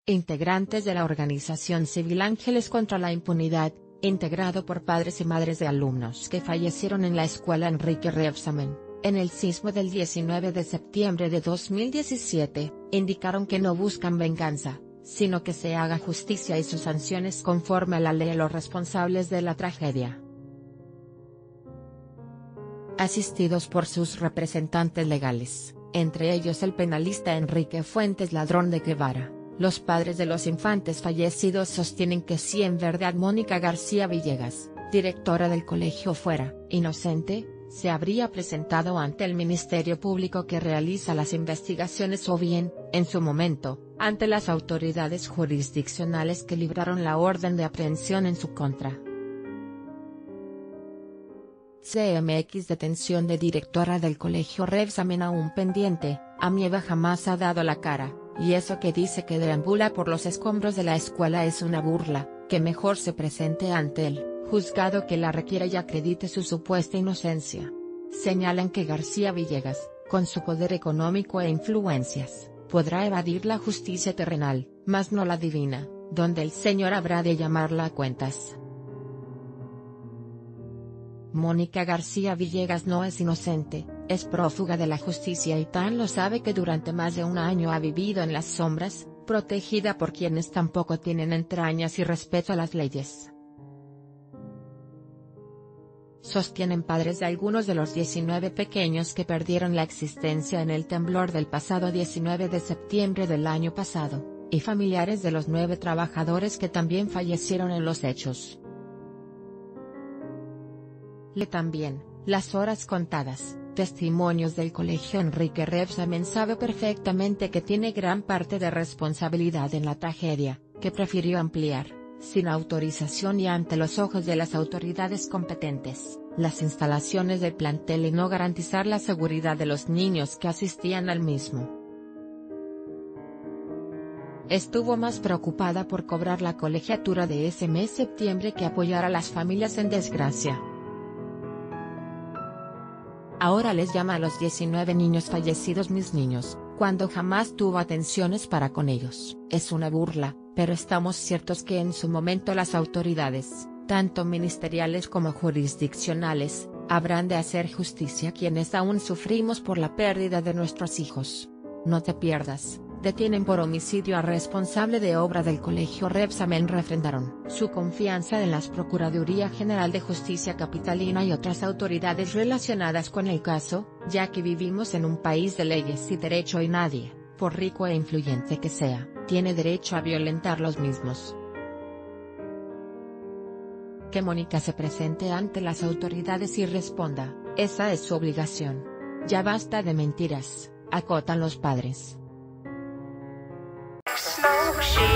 Integrantes de la organización civil Ángeles contra la Impunidad, integrado por padres y madres de alumnos que fallecieron en la escuela Enrique Rebsamen, en el sismo del 19 de septiembre de 2017, indicaron que no buscan venganza, sino que se haga justicia y sus sanciones conforme a la ley a los responsables de la tragedia. Asistidos por sus representantes legales, entre ellos el penalista Enrique Fuentes Ladrón de Guevara, los padres de los infantes fallecidos sostienen que si en verdad Mónica García Villegas, directora del colegio fuera inocente, se habría presentado ante el Ministerio Público que realiza las investigaciones o bien, en su momento, ante las autoridades jurisdiccionales que libraron la orden de aprehensión en su contra. CMX Detención de directora del colegio Rebsamen aún pendiente, Amieva jamás ha dado la cara, y eso que dice que deambula por los escombros de la escuela es una burla, que mejor se presente ante el juzgado que la requiera y acredite su supuesta inocencia. Señalan que García Villegas, con su poder económico e influencias, podrá evadir la justicia terrenal, mas no la divina, donde el Señor habrá de llamarla a cuentas. Mónica García Villegas no es inocente, es prófuga de la justicia y tan lo sabe que durante más de un año ha vivido en las sombras, protegida por quienes tampoco tienen entrañas y respeto a las leyes. Sostienen padres de algunos de los 19 pequeños que perdieron la existencia en el temblor del pasado 19 de septiembre del año pasado, y familiares de los 9 trabajadores que también fallecieron en los hechos. También, las horas contadas, testimonios del colegio Enrique Rebsamen sabe perfectamente que tiene gran parte de responsabilidad en la tragedia, que prefirió ampliar, sin autorización y ante los ojos de las autoridades competentes, las instalaciones del plantel y no garantizar la seguridad de los niños que asistían al mismo. Estuvo más preocupada por cobrar la colegiatura de ese mes septiembre que apoyar a las familias en desgracia. Ahora les llama a los 19 niños fallecidos mis niños, cuando jamás tuvo atenciones para con ellos. Es una burla, pero estamos ciertos que en su momento las autoridades, tanto ministeriales como jurisdiccionales, habrán de hacer justicia a quienes aún sufrimos por la pérdida de nuestros hijos. No te pierdas. Detienen por homicidio a responsable de obra del colegio Rebsamen. Refrendaron su confianza en la Procuraduría General de Justicia Capitalina y otras autoridades relacionadas con el caso, ya que vivimos en un país de leyes y derecho y nadie, por rico e influyente que sea, tiene derecho a violentar los mismos. Que Mónica se presente ante las autoridades y responda, esa es su obligación. Ya basta de mentiras, acotan los padres. Smoke